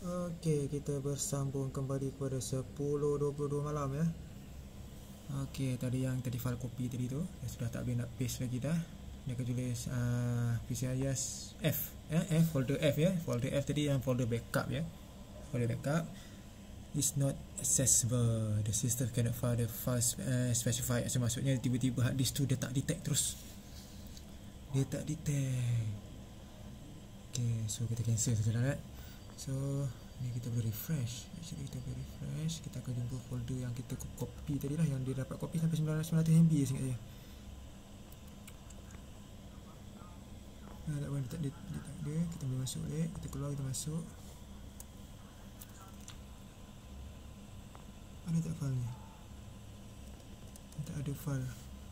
Okey, kita bersambung kembali kepada 10.22 malam ya. Okey, tadi file copy tadi tu saya sudah tak boleh nak paste lagi dah. Dia akan tulis PCIS F ya, folder F ya. Folder F tadi yang folder backup ya. Folder backup is not accessible. The system cannot find the file specified. So, maksudnya tiba-tiba hard disk tu dia tak detect terus. Dia tak detect. Okay, so kita cancel saja lah. So ni kita boleh refresh. Actually kita boleh refresh. Kita akan jumpa folder yang kita copy tadi lah, yang dia dapat copy sampai 900 MB seingat saya. Tak boleh dia tak ada. Kita boleh masuk balik. Kita keluar, kita masuk. Ada tak file ni? Tak ada file.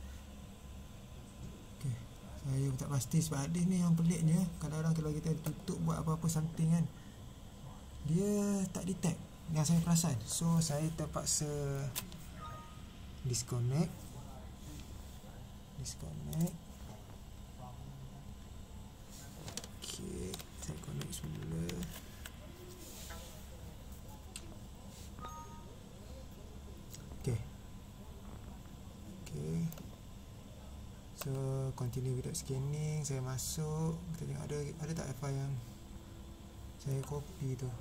Okay, saya tak pasti sebab ada ni yang peliknya. Kadang-kadang kalau kita tutup buat apa-apa something kan, dia tak detect, yang saya perasan. So saya terpaksa disconnect. Okay, saya connect semula. Okay, so continue without scanning. Saya masuk, kita tengok ada tak file yang saya copy tu.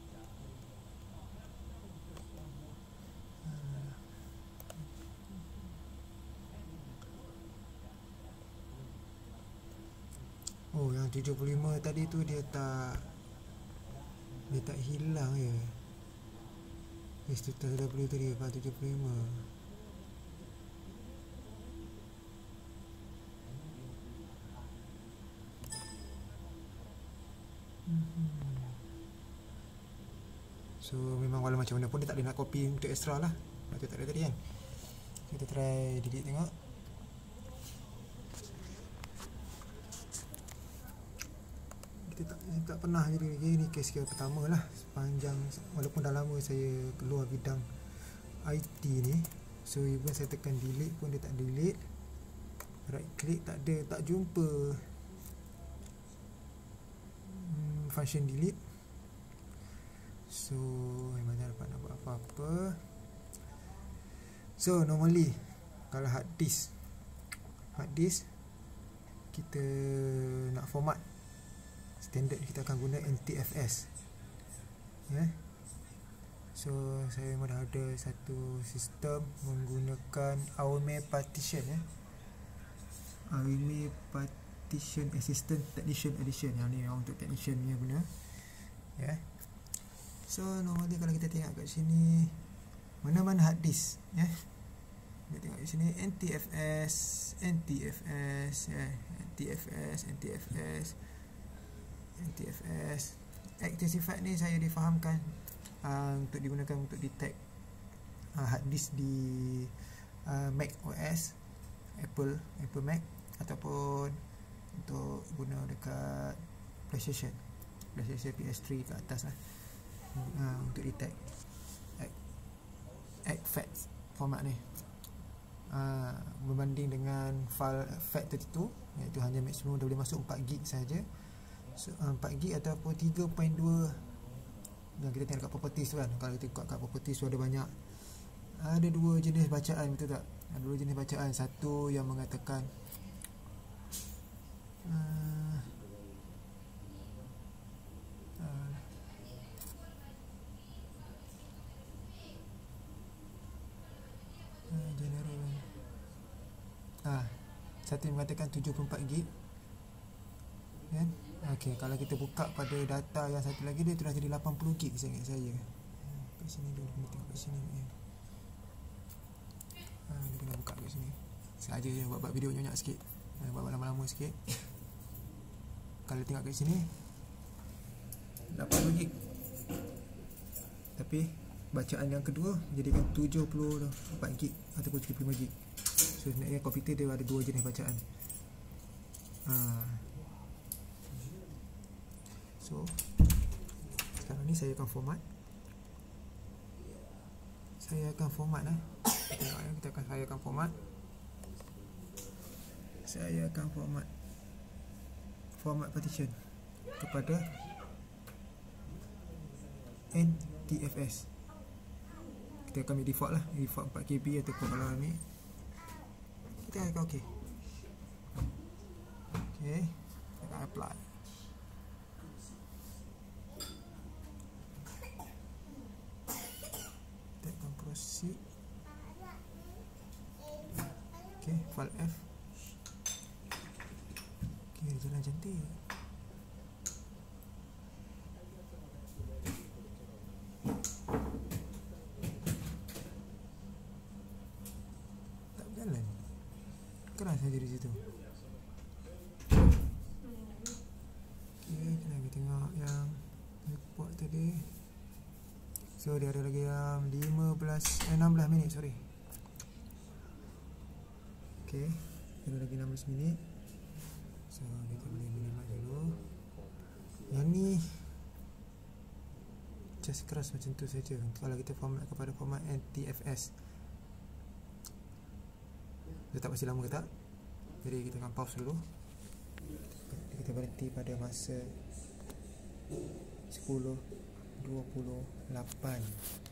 Oh, yang 75 tadi tu dia tak hilang ya. STW tadi file 75. So memang walau macam mana pun dia tak ada nak copy untuk extra lah. Macam tak ada tadi kan. Kita try delete tengok. Kita tak pernah jadi ni case pertama lah sepanjang, walaupun dah lama saya keluar bidang IT ni. So even saya tekan delete pun dia tak delete. Right click tak ada, tak jumpa function delete. So memang tak dapat nak buat apa-apa. So normally kalau hard disk kita nak format standard, kita akan guna NTFS ya. So saya memang dah ada satu sistem menggunakan AOME partition ya. AOME partition assistant technician edition. Yang ni memang untuk technician punya guna ya. So normally kalau kita tengok kat sini mana-mana hard disk ya, kita tengok di sini NTFS ya, NTFS active sifat ni saya difahamkan untuk digunakan untuk detect hard disk di Mac OS, Apple Mac, ataupun untuk guna dekat PlayStation PS3 ke atas lah, untuk detect FAT format ni, berbanding dengan file FAT32 iaitu hanya maksimum boleh masuk 4GB saja. So, 4GB ataupun 3.2 yang kita tengok kat properties tu kan. Kalau kita tengok kat properties tu ada dua jenis bacaan, betul tak? Ada dua jenis bacaan. Satu yang mengatakan satu yang mengatakan 74GB kan? Okey, kalau kita buka pada data yang satu lagi, dia sudah jadi 80GB saya ingat saya. Kat sini dulu, kita tengok kat sini ni. Dia kena buka kat sini. Sengaja je buat video nyonya sikit, buat lama-lama sikit. Kalau tengok kat sini 80GB, tapi bacaan yang kedua menjadikan 74GB ataupun 75GB. So sebenarnya komputer dia ada dua jenis bacaan. So sekarang ni saya akan format. Saya akan format format partition kepada NTFS. Kita akan ambil default lah, default 4KB ataupun kalau ambil kita akan ok. Kita akan apply. Kita akan proceed. Ok, file F. Ok, jalan cantik. Tak berjalan. Keras saja di situ. Ok, kita lagi tengok yang report tadi. So dia ada lagi 16 minit, sorry. Ok, ada lagi 16 minit. So kita boleh minimal dulu. Yang ni just keras macam tu saja. Kalau kita format kepada format NTFS, dia tak pasti lama ke tak. Jadi kita akan pause dulu. Kita berhenti pada masa 10:28.